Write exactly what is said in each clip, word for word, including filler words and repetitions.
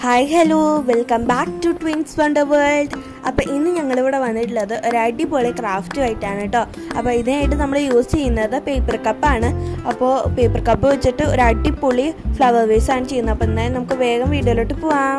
Hi hello welcome back to twins wonder world. അപ്പോൾ ഇന്ന് ഞങ്ങളിവിടെ വന്നിട്ടുള്ളത് ഒരു അടിപൊളി ക്രാഫ്റ്റുമായിട്ടാണ് കേട്ടോ. അപ്പോൾ ഇതിനായിട്ട് നമ്മൾ യൂസ് ചെയ്യുന്നത് പേപ്പർ കപ്പാണ്. അപ്പോൾ പേപ്പർ കപ്പ് വെച്ചിട്ട് ഒരു അടിപൊളി ഫ്ലവർ വേസാണ് ചെയ്യുന്നത്. അപ്പോൾ എന്തായാലും നമുക്ക് വേഗം വീഡിയോയിലോട്ട് പോവാം.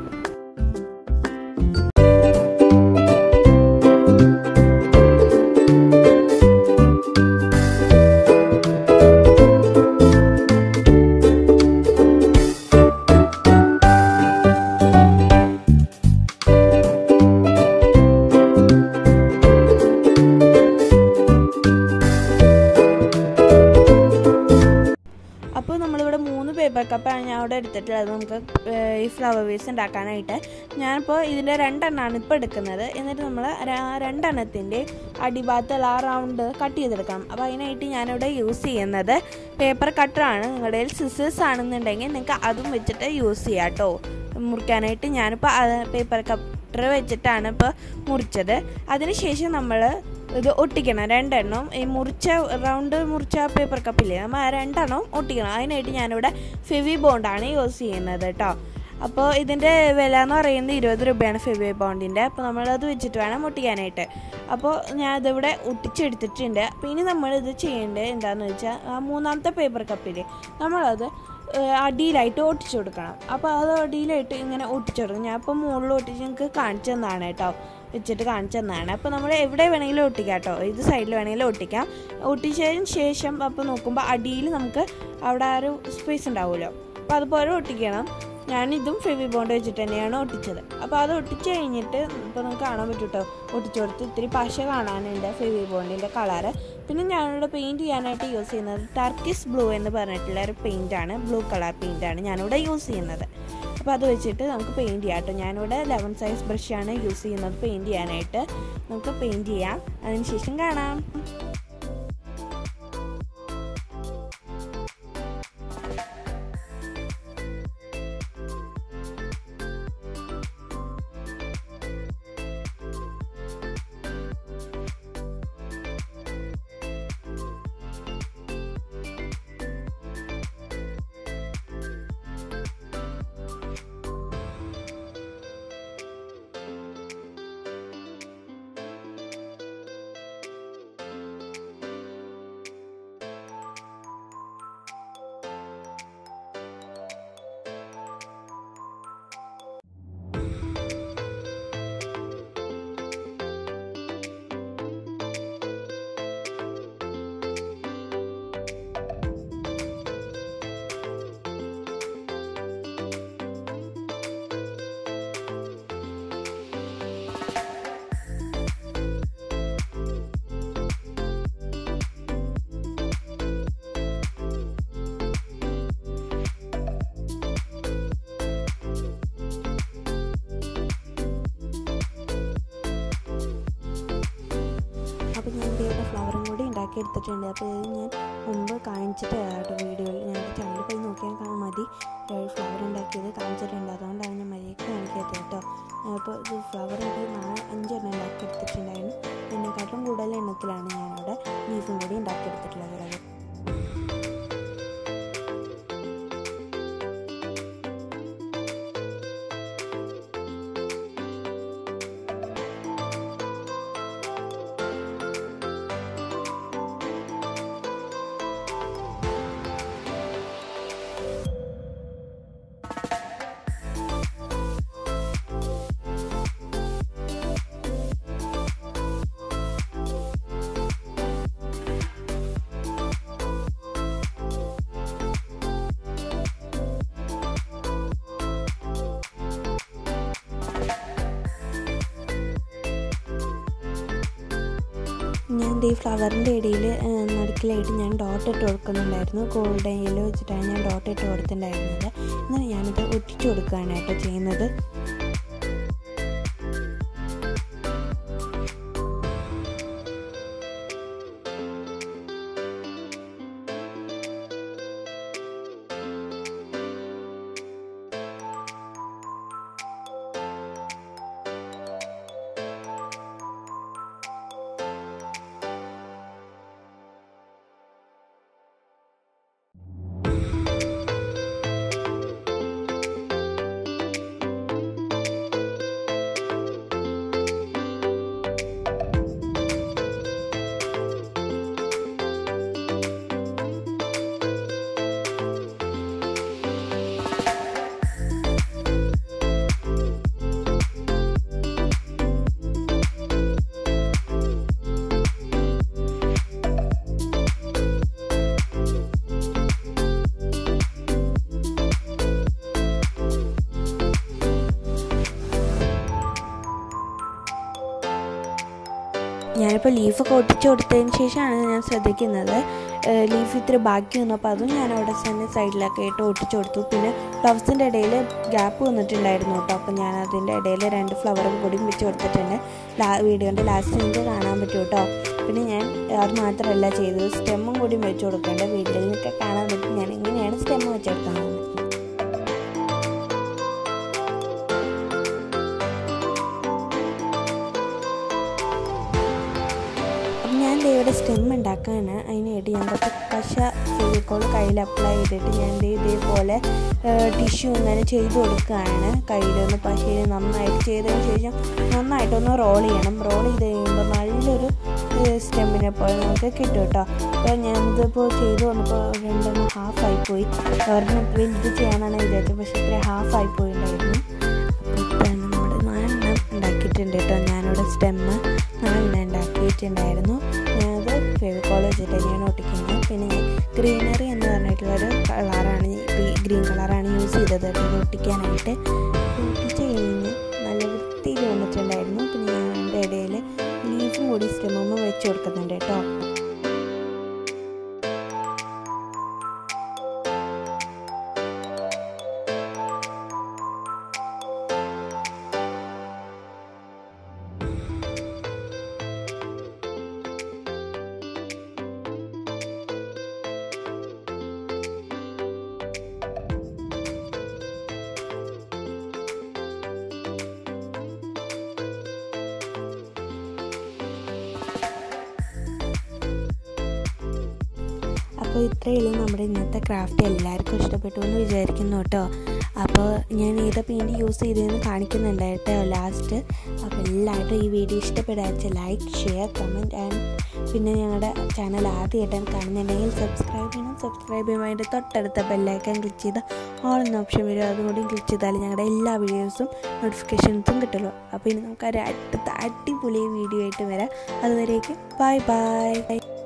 അപ്പോൾ നമ്മളിവിടെ മൂന്ന് പേപ്പർ കപ്പാണ് ഞാൻ ഇവിടെ എടുത്തിട്ടുള്ളത് നമുക്ക് ഈ ഫ്ലവർ വേസ് ഉണ്ടാക്കാനായിട്ട്. ഞാനിപ്പോൾ ഇതിൻ്റെ രണ്ടെണ്ണമാണ് ഇപ്പോൾ എടുക്കുന്നത്. എന്നിട്ട് നമ്മൾ രണ്ടെണ്ണത്തിൻ്റെ അടിഭാഗത്തുള്ള ആ റൗണ്ട് കട്ട് ചെയ്തെടുക്കണം. അപ്പോൾ അതിനായിട്ട് ഞാനിവിടെ യൂസ് ചെയ്യുന്നത് പേപ്പർ കട്ടറാണ്. നിങ്ങളുടെ കയ്യിൽ സിസേഴ്സ് ആണെന്നുണ്ടെങ്കിൽ നിങ്ങൾക്ക് അതും വെച്ചിട്ട് യൂസ് ചെയ്യാം കേട്ടോ മുറിക്കാനായിട്ട്. ഞാനിപ്പോൾ പേപ്പർ കട്ടർ വെച്ചിട്ടാണ് ഇപ്പോൾ മുറിച്ചത്. അതിനുശേഷം നമ്മൾ ഇത് ഒട്ടിക്കണം രണ്ടെണ്ണം. ഈ മുറിച്ച റൗണ്ട് മുറിച്ച പേപ്പർ കപ്പില്ലേ നമ്മൾ ആ രണ്ടെണ്ണം ഒട്ടിക്കണം. അതിനായിട്ട് ഞാനിവിടെ ഫെവി ബോണ്ടാണ് യൂസ് ചെയ്യുന്നത് കേട്ടോ. അപ്പോൾ ഇതിൻ്റെ വില എന്ന് പറയുന്നത് ഇരുപത് രൂപയാണ് ഫെവി ബോണ്ടിൻ്റെ. അപ്പോൾ നമ്മളത് വെച്ചിട്ട് വേണം ഒട്ടിക്കാനായിട്ട്. അപ്പോൾ ഞാനിതിവിടെ ഒട്ടിച്ചെടുത്തിട്ടുണ്ട്. അപ്പോൾ ഇനി നമ്മളിത് ചെയ്യേണ്ടത് എന്താണെന്ന് വെച്ചാൽ ആ മൂന്നാമത്തെ പേപ്പർ കപ്പിൽ നമ്മളത് അടിയിലായിട്ട് ഒട്ടിച്ചു കൊടുക്കണം. അപ്പോൾ അത് അടിയിലായിട്ട് ഇങ്ങനെ ഒട്ടിച്ചു കൊടുക്കും. ഞാൻ ഇപ്പോൾ മുകളിൽ ഒട്ടിച്ച് നിങ്ങൾക്ക് കാണിച്ചു തന്നതാണ് കേട്ടോ വെച്ചിട്ട് കാണിച്ചു തന്നതാണ്. അപ്പോൾ നമ്മൾ എവിടെ വേണമെങ്കിലും ഒട്ടിക്കാം കേട്ടോ. ഇത് സൈഡിൽ വേണമെങ്കിലും ഒട്ടിക്കാം. ഒട്ടിച്ചതിന് ശേഷം അപ്പോൾ നോക്കുമ്പോൾ അടിയിൽ നമുക്ക് അവിടെ ആ ഒരു സ്പേസ് ഉണ്ടാവുമല്ലോ. അപ്പോൾ അതുപോലെ ഒട്ടിക്കണം. ഞാനിതും ഫെവി ബോണ്ട് വെച്ചിട്ട് തന്നെയാണ് ഒട്ടിച്ചത്. അപ്പോൾ അത് ഒട്ടിച്ച് കഴിഞ്ഞിട്ട് ഇപ്പോൾ നമുക്ക് കാണാൻ പറ്റും കേട്ടോ. ഒട്ടിച്ചു കൊടുത്ത് ഇത്തിരി പശ കാണാനുണ്ട് ഫെവി ബോണ്ടിൻ്റെ കളറ്. പിന്നെ ഞാനിവിടെ പെയിൻറ്റ് ചെയ്യാനായിട്ട് യൂസ് ചെയ്യുന്നത് ടർക്കിഷ് ബ്ലൂ എന്ന് പറഞ്ഞിട്ടുള്ള ഒരു പെയിൻറ്റാണ്. ബ്ലൂ കളർ പെയിൻറ്റാണ് ഞാനിവിടെ യൂസ് ചെയ്യുന്നത്. അപ്പോൾ അത് വെച്ചിട്ട് നമുക്ക് പെയിൻറ്റ് ചെയ്യാം കേട്ടോ. ഞാനിവിടെ ലെവൻ സൈസ് ബ്രഷാണ് യൂസ് ചെയ്യുന്നത് പെയിൻറ്റ് ചെയ്യാനായിട്ട്. നമുക്ക് പെയിൻറ്റ് ചെയ്യാം, അതിന് ശേഷം കാണാം. അപ്പോൾ ഞാൻ ഇതേപോലെ ഫ്ലവറും കൂടി ഉണ്ടാക്കി എടുത്തിട്ടുണ്ട്. അപ്പോൾ ഇത് ഞാൻ മുമ്പ് കാണിച്ചിട്ട് കേട്ടോ വീഡിയോയിൽ. ഞാൻ ചാനലിൽ പോയി നോക്കിയാൽ കാണാൻ മതി ഫ്ലവർ ഉണ്ടാക്കിയത് കാണിച്ചിട്ടുണ്ട്. അതുകൊണ്ടാണ് ഞാൻ മര്യാദയ്ക്ക് കാണിക്കാത്തത് കേട്ടോ. അപ്പോൾ ഇത് ഫ്ലവർ ഒരു നാല് അഞ്ചെണ്ണം ഉണ്ടാക്കി എടുത്തിട്ടുണ്ടായിരുന്നു. എന്നെക്കാട്ടും കൂടുതൽ എണ്ണത്തിലാണ് ഞാനവിടെ ലീഫും കൂടി ഉണ്ടാക്കിയെടുത്തിട്ടുള്ളത്. ഞാൻ ഈ ഫ്ലവറിൻ്റെ ഇടയിൽ നടുക്കിലായിട്ട് ഞാൻ ഡോട്ട് ഇട്ട് കൊടുക്കുന്നുണ്ടായിരുന്നു. ഗോൾഡൻ യെല്ലോ വെച്ചിട്ടാണ് ഞാൻ ഡോട്ട് ഇട്ട് കൊടുത്തിട്ടുണ്ടായിരുന്നത്. എന്നാൽ ഞാനിത് ഒട്ടിച്ചു കൊടുക്കുകയാണ് കേട്ടോ ചെയ്യുന്നത്. ഞാനിപ്പോൾ ലീഫൊക്കെ ഒട്ടിച്ച് കൊടുത്തതിന് ശേഷമാണ് ഞാൻ ശ്രദ്ധിക്കുന്നത് ലീഫ് ഇത്തിരി ബാക്കി വന്നപ്പോൾ അതും ഞാൻ അവിടെ തന്നെ സൈഡിലൊക്കെ ഇട്ട് ഒട്ടിച്ച് കൊടുത്തു. പിന്നെ ഫ്ലവേഴ്സിൻ്റെ ഇടയിൽ ഗ്യാപ്പ് വന്നിട്ടുണ്ടായിരുന്നു കേട്ടോ. അപ്പോൾ ഞാൻ അതിൻ്റെ ഇടയിൽ രണ്ട് ഫ്ലവറും കൂടി വെച്ച് കൊടുത്തിട്ടുണ്ട്. ലാ വീഡിയോൻ്റെ ലാസ്റ്റ് നിങ്ങൾക്ക് കാണാൻ പറ്റും കേട്ടോ. പിന്നെ ഞാൻ അത് മാത്രമല്ല ചെയ്തത്, സ്റ്റെമ്മും കൂടി വെച്ച് കൊടുക്കേണ്ട. വീഡിയോയിൽ നിന്നൊക്കെ കാണാൻ പറ്റും ഞാൻ എങ്ങനെയാണ് സ്റ്റെമ്മ് വെച്ചെടുക്കുന്നത്. ഞാൻ ഇവിടെ സ്റ്റെം ഉണ്ടാക്കാനാണ്. അതിനായിട്ട് ഞാൻ കുറച്ച് പശ ഫെവിക്കോൾ കയ്യിൽ അപ്ലൈ ചെയ്തിട്ട് ഞാൻ ഇതേപോലെ ടിഷ്യൂ ഇങ്ങനെ ചെയ്ത് കൊടുക്കുകയാണ്. കയ്യിലൊന്ന് പശയിൽ നന്നായിട്ട് ചെയ്തതിന് ശേഷം നന്നായിട്ടൊന്ന് റോൾ ചെയ്യണം. റോൾ ചെയ്ത് കഴിയുമ്പോൾ നല്ലൊരു സ്റ്റെമ്മിനെ പോലെ നമുക്ക് കിട്ടും കേട്ടോ. അപ്പോൾ ഞാനിതിപ്പോൾ ചെയ്ത് വന്നപ്പോൾ രണ്ടെണ്ണം ഹാഫായിപ്പോയി. ഒരെണ്ണം വലുത് ചെയ്യാനാണ് വിചാരിച്ചത്, പക്ഷേ ഇത്ര ഹാഫായി പോയിട്ടുണ്ടായിരുന്നു. അപ്പോൾ നമ്മൾ നാലെണ്ണം ഉണ്ടാക്കിയിട്ടുണ്ട് കേട്ടോ. ഞാനിവിടെ സ്റ്റെമ്മ് നാലെണ്ണം ഉണ്ടാക്കിയിട്ടുണ്ടായിരുന്നു. ഞാനത് ഫെവിക്കോൾ വെച്ചിട്ട് തന്നെയാണ് ഒട്ടിക്കുന്നത്. പിന്നെ ഞാൻ ഗ്രീനറി എന്ന് പറഞ്ഞിട്ടുള്ളൊരു കളറാണ്, ഗ്രീൻ കളറാണ് യൂസ് ചെയ്തത് കേട്ടോ ഒട്ടിക്കാനായിട്ട്. ഒട്ടിച്ച് കഴിഞ്ഞ് നല്ല വൃത്തിയിൽ വന്നിട്ടുണ്ടായിരുന്നു. പിന്നെ ഞാൻ അതിൻ്റെ ഇടയിൽ ലീഫും കൂടി സ്റ്റെമ്മ് വെച്ച് കൊടുക്കുന്നുണ്ട് കേട്ടോ. അപ്പോൾ ഇത്രയുള്ളൂ നമ്മുടെ ഇന്നത്തെ ക്രാഫ്റ്റ്. എല്ലാവർക്കും ഇഷ്ടപ്പെട്ടു എന്ന് വിചാരിക്കുന്നു കേട്ടോ. അപ്പോൾ ഞാൻ ഏതാ പെയിൻറ്റ് യൂസ് ചെയ്തതെന്ന് കാണിക്കുന്നുണ്ടായിട്ടോ ലാസ്റ്റ്. അപ്പോൾ എല്ലാവരും ഈ വീഡിയോ ഇഷ്ടപ്പെടാച്ച ലൈക്ക്, ഷെയർ, കമൻറ്റ് ആൻഡ് പിന്നെ ഞങ്ങളുടെ ചാനൽ ആദ്യമായിട്ടാണ് കാണുന്നുണ്ടെങ്കിൽ സബ്സ്ക്രൈബ് ചെയ്യണം. സബ്സ്ക്രൈബ് ചെയ്യുമ്പോൾ അതിൻ്റെ തൊട്ടടുത്ത ബെല്ലൈക്കൺ ക്ലിക്ക് ചെയ്താൽ ഓൾ എന്ന ഓപ്ഷൻ വരും. അതുകൂടി ക്ലിക്ക് ചെയ്താൽ ഞങ്ങളുടെ എല്ലാ വീഡിയോസും നോട്ടിഫിക്കേഷൻസും കിട്ടുമല്ലോ. അപ്പോൾ ഇനി നമുക്ക് ഒരു അടുത്ത അടിപൊളി വീഡിയോ ആയിട്ട് വരാം. അതുവരേക്കും ബൈ ബൈ.